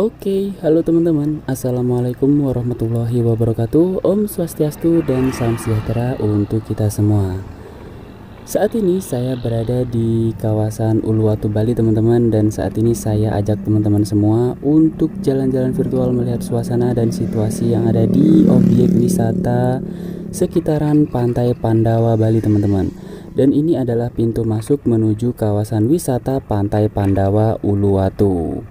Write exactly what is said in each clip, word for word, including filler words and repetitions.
Oke, halo teman-teman. Assalamualaikum warahmatullahi wabarakatuh. Om Swastiastu dan salam sejahtera untuk kita semua. Saat ini saya berada di kawasan Uluwatu Bali teman-teman, dan saat ini saya ajak teman-teman semua untuk jalan-jalan virtual melihat suasana dan situasi yang ada di objek wisata sekitaran Pantai Pandawa Bali teman-teman. Dan ini adalah pintu masuk menuju kawasan wisata Pantai Pandawa Uluwatu.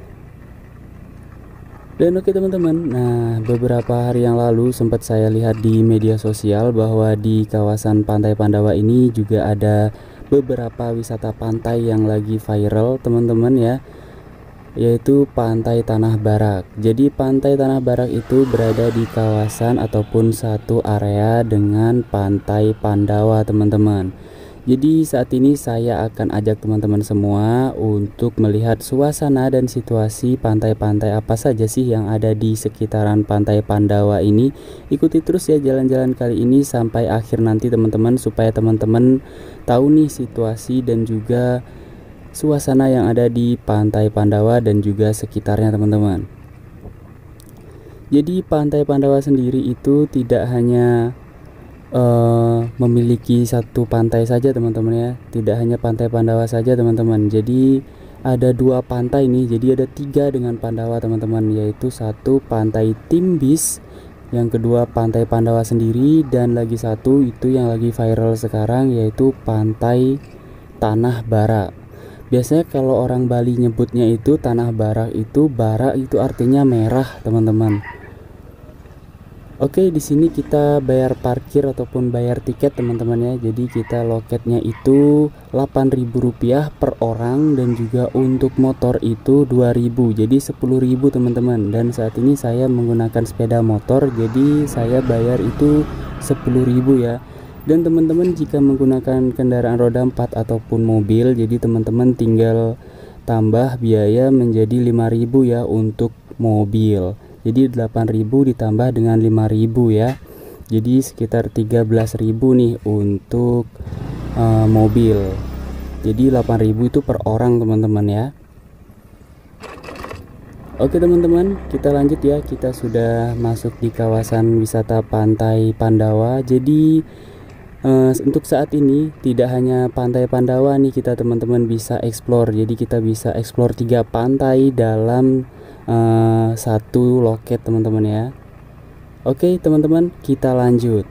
Dan oke teman-teman, nah beberapa hari yang lalu sempat saya lihat di media sosial bahwa di kawasan Pantai Pandawa ini juga ada beberapa wisata pantai yang lagi viral teman-teman ya, yaitu Pantai Tanah Barak. Jadi Pantai Tanah Barak itu berada di kawasan ataupun satu area dengan Pantai Pandawa teman-teman. Jadi saat ini saya akan ajak teman-teman semua untuk melihat suasana dan situasi pantai-pantai apa saja sih yang ada di sekitaran Pantai Pandawa ini. Ikuti terus ya jalan-jalan kali ini sampai akhir nanti teman-teman, supaya teman-teman tahu nih situasi dan juga suasana yang ada di Pantai Pandawa dan juga sekitarnya teman-teman. Jadi Pantai Pandawa sendiri itu tidak hanya Uh, memiliki satu pantai saja teman-teman ya, tidak hanya Pantai Pandawa saja teman-teman. Jadi ada dua pantai nih, jadi ada tiga dengan Pandawa teman-teman, yaitu satu Pantai Timbis, yang kedua Pantai Pandawa sendiri, dan lagi satu itu yang lagi viral sekarang yaitu Pantai Tanah Barak. Biasanya kalau orang Bali nyebutnya itu Tanah Barak, itu barak itu artinya merah teman-teman. Oke, di sini kita bayar parkir ataupun bayar tiket teman-teman ya. Jadi kita loketnya itu delapan ribu rupiah per orang, dan juga untuk motor itu dua ribu. Jadi sepuluh ribu teman-teman. Dan saat ini saya menggunakan sepeda motor, jadi saya bayar itu sepuluh ribu ya. Dan teman-teman jika menggunakan kendaraan roda empat ataupun mobil, jadi teman-teman tinggal tambah biaya menjadi lima ribu ya untuk mobil. Jadi delapan ribu ditambah dengan lima ribu ya. Jadi sekitar tiga belas ribu nih untuk uh, mobil. Jadi delapan ribu itu per orang teman-teman ya. Oke teman-teman, kita lanjut ya. Kita sudah masuk di kawasan wisata Pantai Pandawa. Jadi uh, untuk saat ini tidak hanya Pantai Pandawa nih kita teman-teman bisa explore. Jadi kita bisa explore tiga pantai dalam Uh, satu loket teman-teman ya. Oke teman-teman, kita lanjut.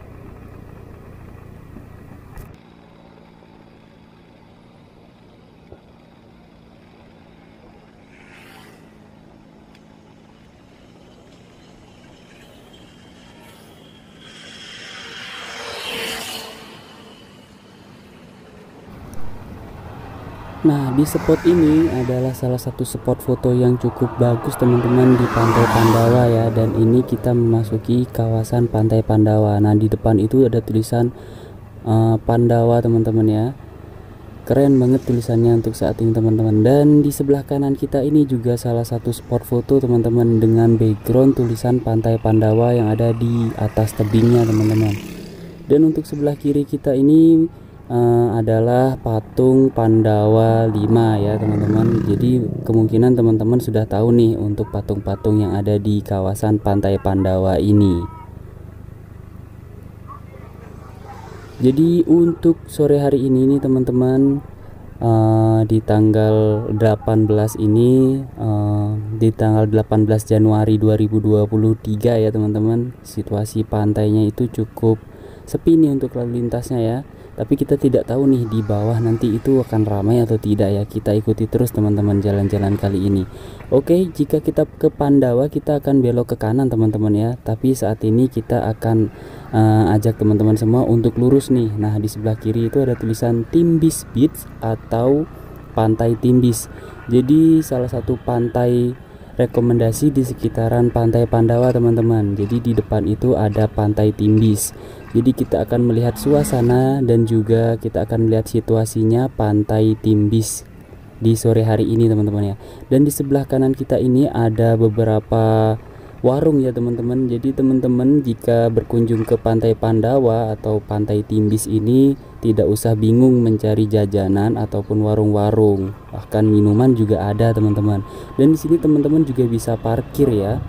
Nah, di spot ini adalah salah satu spot foto yang cukup bagus teman-teman di Pantai Pandawa ya. Dan ini kita memasuki kawasan Pantai Pandawa. Nah, di depan itu ada tulisan uh, Pandawa teman-teman ya. Keren banget tulisannya untuk saat ini teman-teman. Dan di sebelah kanan kita ini juga salah satu spot foto teman-teman, dengan background tulisan Pantai Pandawa yang ada di atas tebingnya teman-teman. Dan untuk sebelah kiri kita ini Uh, adalah patung Pandawa lima ya teman-teman. Jadi kemungkinan teman-teman sudah tahu nih untuk patung-patung yang ada di kawasan Pantai Pandawa ini. Jadi untuk sore hari ini nih teman-teman, uh, di tanggal delapan belas ini, uh, di tanggal delapan belas Januari dua ribu dua puluh tiga ya teman-teman, situasi pantainya itu cukup sepi nih untuk lalu lintasnya ya. Tapi kita tidak tahu nih di bawah nanti itu akan ramai atau tidak ya. Kita ikuti terus teman-teman jalan-jalan kali ini. Oke, jika kita ke Pandawa kita akan belok ke kanan teman-teman ya. Tapi saat ini kita akan uh, ajak teman-teman semua untuk lurus nih. Nah, di sebelah kiri itu ada tulisan Timbis Beach atau Pantai Timbis. Jadi salah satu pantai rekomendasi di sekitaran Pantai Pandawa teman-teman. Jadi di depan itu ada Pantai Timbis. Jadi kita akan melihat suasana dan juga kita akan melihat situasinya Pantai Timbis di sore hari ini teman-teman ya. Dan di sebelah kanan kita ini ada beberapa warung ya teman-teman. Jadi teman-teman jika berkunjung ke Pantai Pandawa atau Pantai Timbis ini tidak usah bingung mencari jajanan ataupun warung-warung, bahkan minuman juga ada teman-teman. Dan di sini teman-teman juga bisa parkir ya.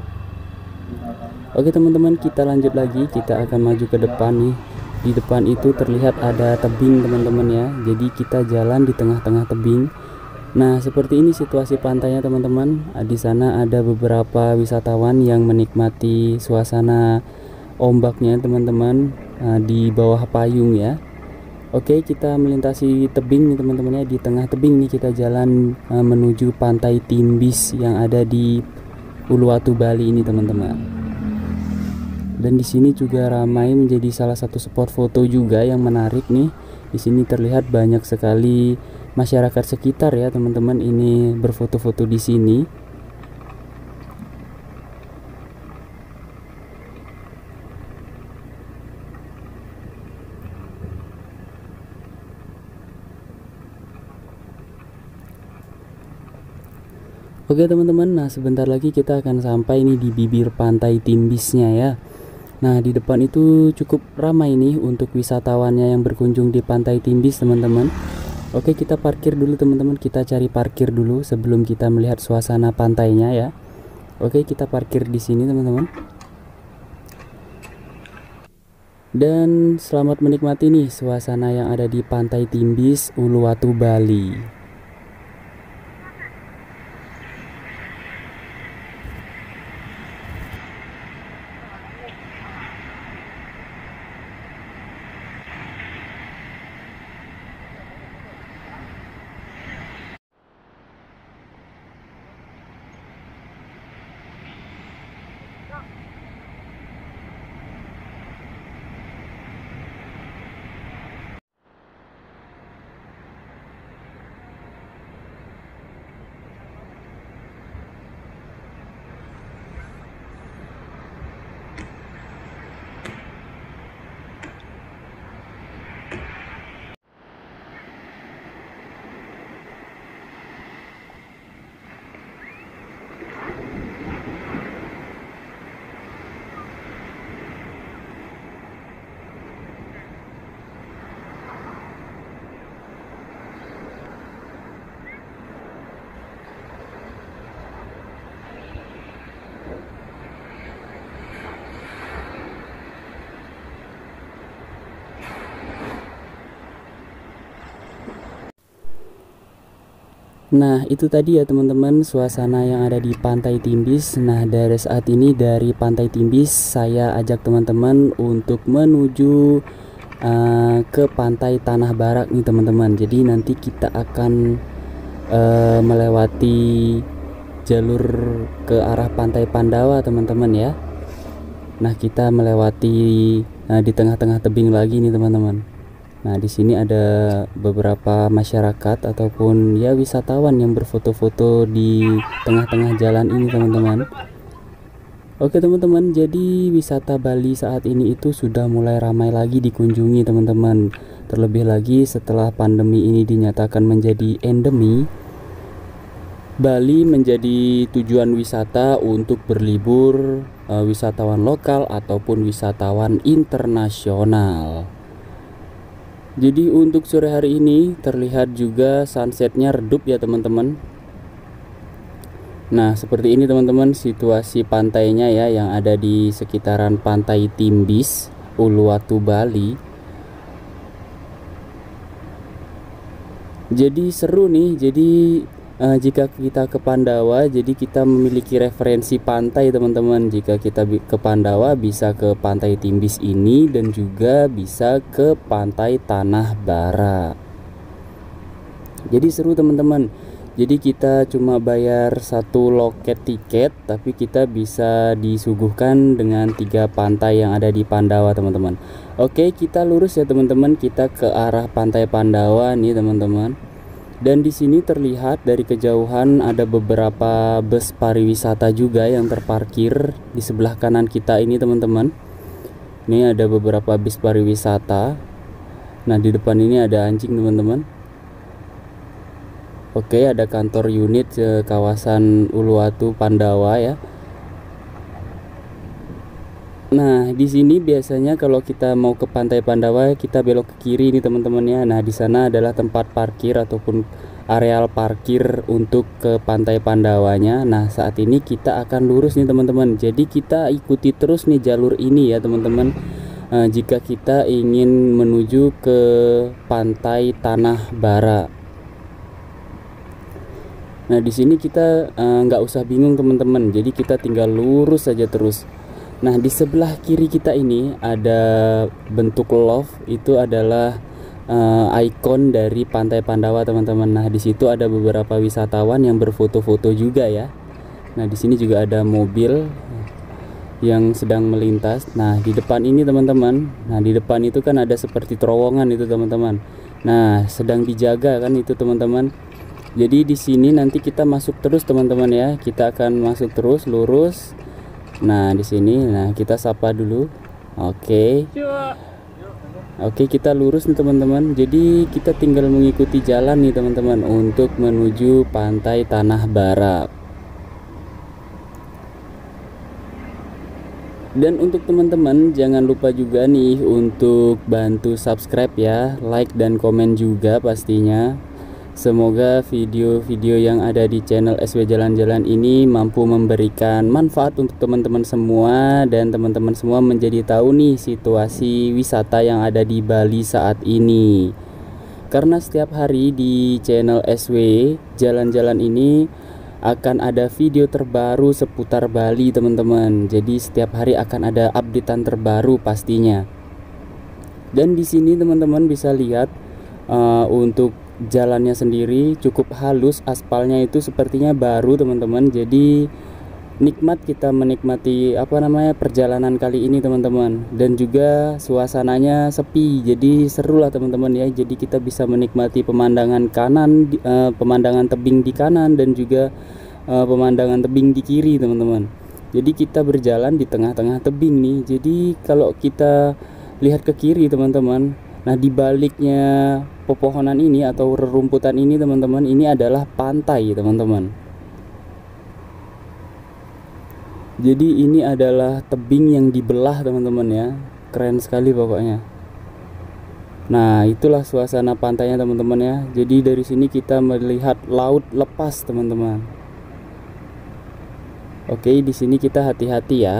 Oke teman-teman, kita lanjut lagi, kita akan maju ke depan nih. Di depan itu terlihat ada tebing teman-teman ya. Jadi kita jalan di tengah-tengah tebing. Nah, seperti ini situasi pantainya teman-teman. Di sana ada beberapa wisatawan yang menikmati suasana ombaknya teman-teman, di bawah payung ya. Oke, kita melintasi tebing nih teman-teman ya. Di tengah tebing nih kita jalan menuju Pantai Timbis yang ada di Uluwatu Bali ini teman-teman. Dan di sini juga ramai menjadi salah satu spot foto juga yang menarik nih. Di sini terlihat banyak sekali masyarakat sekitar ya teman-teman, ini berfoto-foto di sini. Oke teman-teman, nah sebentar lagi kita akan sampai nih di bibir Pantai Timbisnya ya. Nah, di depan itu cukup ramai nih untuk wisatawannya yang berkunjung di Pantai Timbis, teman-teman. Oke, kita parkir dulu, teman-teman. Kita cari parkir dulu sebelum kita melihat suasana pantainya ya. Oke, kita parkir di sini, teman-teman. Dan selamat menikmati nih suasana yang ada di Pantai Timbis, Uluwatu, Bali. Nah, itu tadi ya teman-teman suasana yang ada di Pantai Timbis. Nah, dari saat ini dari Pantai Timbis saya ajak teman-teman untuk menuju uh, ke Pantai Tanah Barak nih teman-teman. Jadi nanti kita akan uh, melewati jalur ke arah Pantai Pandawa teman-teman ya. Nah, kita melewati uh, di tengah-tengah tebing lagi nih teman-teman. Nah, di sini ada beberapa masyarakat ataupun ya wisatawan yang berfoto-foto di tengah-tengah jalan ini, teman-teman. Oke, teman-teman, jadi wisata Bali saat ini itu sudah mulai ramai lagi dikunjungi, teman-teman. Terlebih lagi setelah pandemi ini dinyatakan menjadi endemi, Bali menjadi tujuan wisata untuk berlibur uh, wisatawan lokal ataupun wisatawan internasional. Jadi untuk sore hari ini terlihat juga sunsetnya redup ya teman-teman. Nah, seperti ini teman-teman situasi pantainya ya yang ada di sekitaran Pantai Timbis, Uluwatu, Bali. Jadi seru nih. Jadi uh, jika kita ke Pandawa, jadi kita memiliki referensi pantai teman-teman. Jika kita ke Pandawa bisa ke Pantai Timbis ini dan juga bisa ke Pantai Tanah Barak. Jadi seru teman-teman. Jadi kita cuma bayar satu loket tiket, tapi kita bisa disuguhkan dengan tiga pantai yang ada di Pandawa teman-teman. Oke, kita lurus ya teman-teman. Kita ke arah Pantai Pandawa nih teman-teman. Dan di sini terlihat dari kejauhan ada beberapa bus pariwisata juga yang terparkir di sebelah kanan kita ini teman-teman. Ini ada beberapa bus pariwisata. Nah, di depan ini ada anjing teman-teman. Oke, ada kantor unit eh, kawasan Uluwatu Pandawa ya. Nah, di sini biasanya kalau kita mau ke Pantai Pandawa, kita belok ke kiri nih teman-teman ya. Nah, di sana adalah tempat parkir ataupun areal parkir untuk ke Pantai Pandawanya. Nah, saat ini kita akan lurus nih teman-teman. Jadi kita ikuti terus nih jalur ini ya teman-teman. Nah, jika kita ingin menuju ke Pantai Tanah Bara. Nah, di sini kita nggak uh, usah bingung teman-teman. Jadi kita tinggal lurus saja terus. Nah, di sebelah kiri kita ini ada bentuk love, itu adalah uh, ikon dari Pantai Pandawa teman-teman. Nah, di situ ada beberapa wisatawan yang berfoto-foto juga ya. Nah, di sini juga ada mobil yang sedang melintas. Nah, di depan ini teman-teman, nah di depan itu kan ada seperti terowongan itu teman-teman. Nah, sedang dijaga kan itu teman-teman. Jadi di sini nanti kita masuk terus teman-teman ya. Kita akan masuk terus lurus. Nah, di sini nah kita sapa dulu. Oke. Oke, kita lurus nih teman-teman. Jadi kita tinggal mengikuti jalan nih teman-teman untuk menuju Pantai Tanah Bara. Dan untuk teman-teman jangan lupa juga nih untuk bantu subscribe ya, like dan komen juga pastinya. Semoga video-video yang ada di channel S W Jalan-Jalan ini mampu memberikan manfaat untuk teman-teman semua, dan teman-teman semua menjadi tahu nih situasi wisata yang ada di Bali saat ini. Karena setiap hari di channel S W Jalan-Jalan ini akan ada video terbaru seputar Bali teman-teman. Jadi setiap hari akan ada updatean terbaru pastinya. Dan di sini teman-teman bisa lihat uh, untuk jalannya sendiri cukup halus, aspalnya itu sepertinya baru teman-teman. Jadi nikmat kita menikmati apa namanya perjalanan kali ini teman-teman. Dan juga suasananya sepi, jadi seru lah teman-teman ya. Jadi kita bisa menikmati pemandangan kanan, uh, pemandangan tebing di kanan, dan juga uh, pemandangan tebing di kiri teman-teman. Jadi kita berjalan di tengah-tengah tebing nih. Jadi kalau kita lihat ke kiri teman-teman, nah di baliknya pepohonan ini atau rerumputan ini teman-teman, ini adalah pantai teman-teman. Jadi ini adalah tebing yang dibelah teman-teman ya. Keren sekali pokoknya. Nah, itulah suasana pantainya teman-teman ya. Jadi dari sini kita melihat laut lepas teman-teman. Oke, di sini kita hati-hati ya.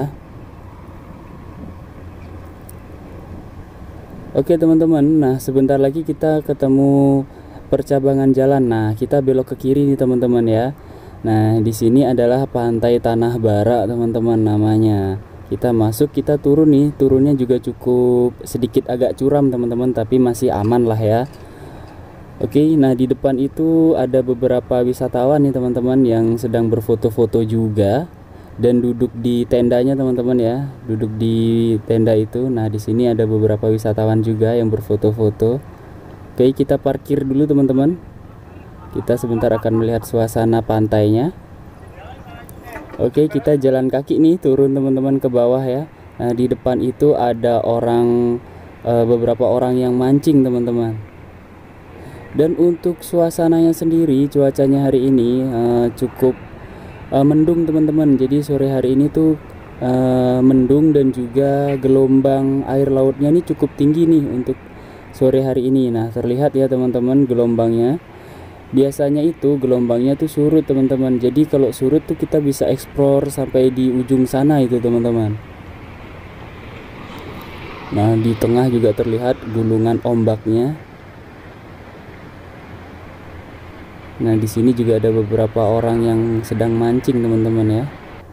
Oke teman-teman, nah sebentar lagi kita ketemu percabangan jalan. Nah, kita belok ke kiri nih teman-teman ya. Nah, di sini adalah Pantai Tanah Bara teman-teman namanya. Kita masuk, kita turun nih. Turunnya juga cukup sedikit agak curam teman-teman, tapi masih aman lah ya. Oke, nah di depan itu ada beberapa wisatawan nih teman-teman yang sedang berfoto-foto juga. Dan duduk di tendanya teman-teman ya, duduk di tenda itu. Nah, di sini ada beberapa wisatawan juga yang berfoto-foto. Oke, kita parkir dulu teman-teman. Kita sebentar akan melihat suasana pantainya. Oke, kita jalan kaki nih turun teman-teman ke bawah ya. Nah, di depan itu ada orang e, beberapa orang yang mancing teman-teman. Dan untuk suasananya sendiri, cuacanya hari ini e, cukup Uh, mendung teman-teman. Jadi sore hari ini tuh uh, mendung, dan juga gelombang air lautnya ini cukup tinggi nih untuk sore hari ini. Nah, terlihat ya teman-teman gelombangnya. Biasanya itu gelombangnya tuh surut teman-teman. Jadi kalau surut tuh kita bisa eksplor sampai di ujung sana itu teman-teman. Nah, di tengah juga terlihat gulungan ombaknya. Nah, di sini juga ada beberapa orang yang sedang mancing teman-teman ya.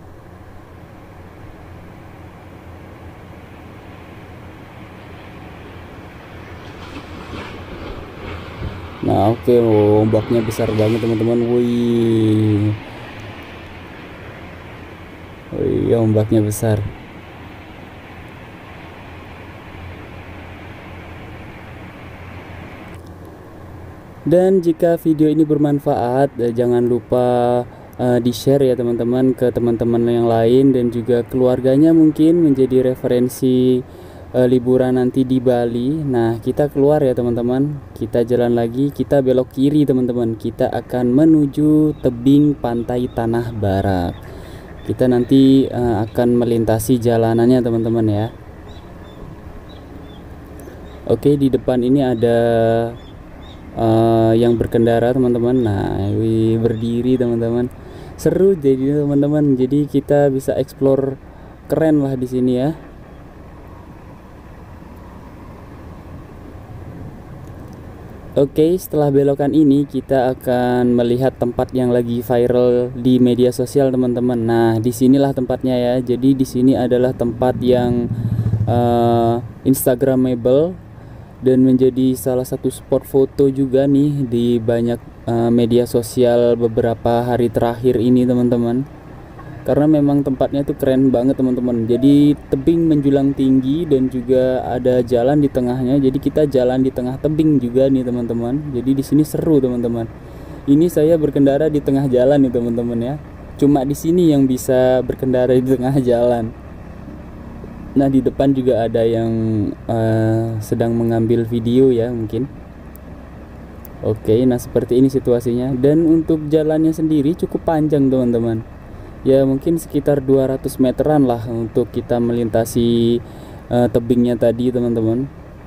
Nah, oke, oh, ombaknya besar banget teman-teman. Wih. Wih, ombaknya besar. Dan jika video ini bermanfaat, eh, jangan lupa uh, di-share ya teman-teman ke teman-teman yang lain, dan juga keluarganya mungkin menjadi referensi uh, liburan nanti di Bali. Nah, kita keluar ya teman-teman. Kita jalan lagi, kita belok kiri teman-teman. Kita akan menuju tebing Pantai Tanah Bara. Kita nanti uh, akan melintasi jalanannya teman-teman ya. Oke, di depan ini ada uh, yang berkendara teman-teman. Nah, wih, berdiri teman-teman. Seru jadi teman-teman. Jadi kita bisa explore keren lah di sini ya. Oke, setelah belokan ini kita akan melihat tempat yang lagi viral di media sosial teman-teman. Nah, disinilah tempatnya ya. Jadi di sini adalah tempat yang uh, Instagramable dan menjadi salah satu spot foto juga nih di banyak uh, media sosial beberapa hari terakhir ini teman-teman. Karena memang tempatnya tuh keren banget teman-teman. Jadi tebing menjulang tinggi dan juga ada jalan di tengahnya. Jadi kita jalan di tengah tebing juga nih teman-teman. Jadi di sini seru teman-teman. Ini saya berkendara di tengah jalan nih teman-teman ya. Cuma di sini yang bisa berkendara di tengah jalan. Nah, di depan juga ada yang uh, sedang mengambil video ya mungkin. Oke, nah seperti ini situasinya. Dan untuk jalannya sendiri cukup panjang teman-teman. Ya mungkin sekitar dua ratus meteran lah untuk kita melintasi uh, tebingnya tadi teman-teman.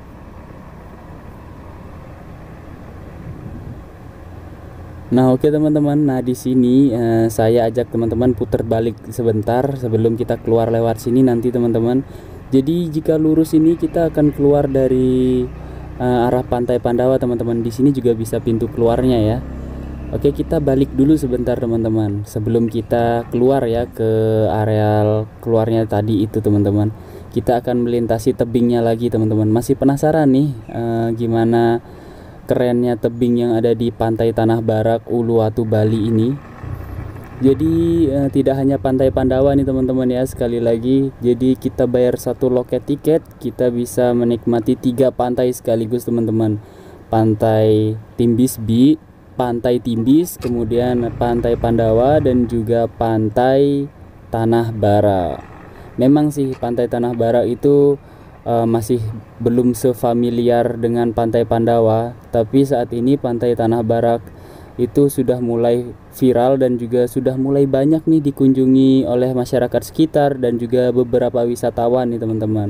Nah oke okay, teman-teman, nah di sini uh, saya ajak teman-teman putar balik sebentar sebelum kita keluar lewat sini nanti teman-teman. Jadi jika lurus ini kita akan keluar dari uh, arah Pantai Pandawa teman-teman. Di sini juga bisa pintu keluarnya ya. Oke, kita balik dulu sebentar teman-teman sebelum kita keluar ya ke areal keluarnya tadi itu teman-teman. Kita akan melintasi tebingnya lagi teman-teman. Masih penasaran nih uh, gimana kerennya tebing yang ada di Pantai Tanah Barak Uluwatu Bali ini. Jadi uh, tidak hanya Pantai Pandawa nih teman-teman ya, sekali lagi. Jadi kita bayar satu loket tiket, kita bisa menikmati tiga pantai sekaligus teman-teman. Pantai Timbisbi, Pantai Timbis, kemudian Pantai Pandawa dan juga Pantai Tanah Barak. Memang sih Pantai Tanah Barak itu uh, masih belum sefamiliar dengan Pantai Pandawa, tapi saat ini Pantai Tanah Barak itu sudah mulai viral dan juga sudah mulai banyak nih dikunjungi oleh masyarakat sekitar dan juga beberapa wisatawan nih teman-teman.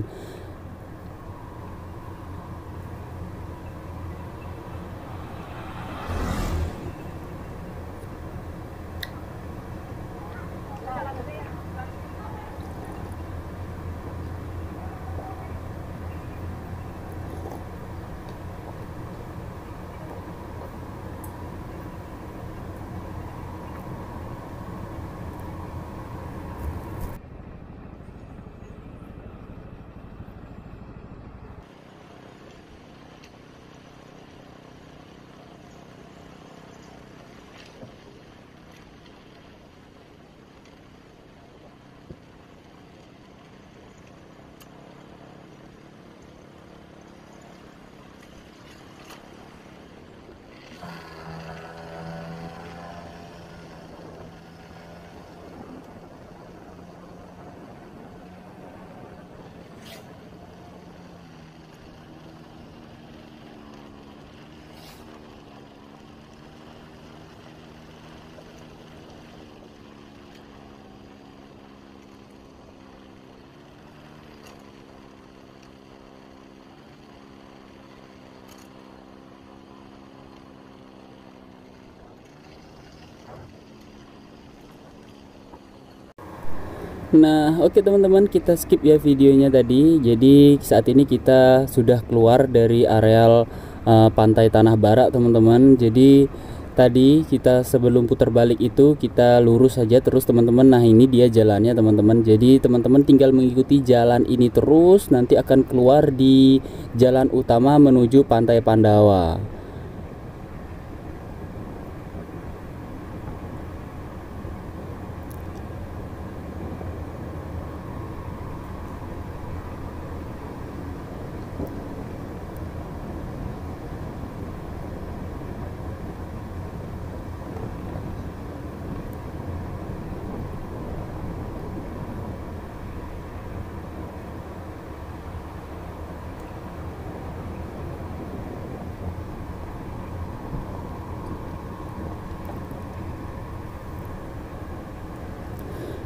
Nah oke okay, teman-teman, kita skip ya videonya tadi. Jadi saat ini kita sudah keluar dari areal uh, Pantai Tanah Barak teman-teman. Jadi tadi kita sebelum putar balik itu kita lurus saja terus teman-teman. Nah ini dia jalannya teman-teman. Jadi teman-teman tinggal mengikuti jalan ini terus, nanti akan keluar di jalan utama menuju Pantai Pandawa.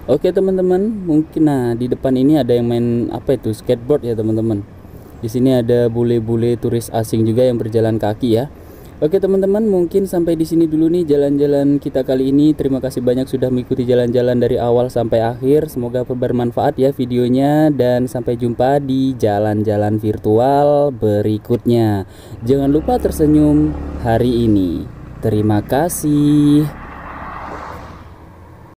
Oke teman-teman, mungkin nah di depan ini ada yang main apa itu skateboard ya teman-teman. Di sini ada bule-bule turis asing juga yang berjalan kaki ya. Oke teman-teman, mungkin sampai di sini dulu nih jalan-jalan kita kali ini. Terima kasih banyak sudah mengikuti jalan-jalan dari awal sampai akhir. Semoga bermanfaat ya videonya, dan sampai jumpa di jalan-jalan virtual berikutnya. Jangan lupa tersenyum hari ini. Terima kasih.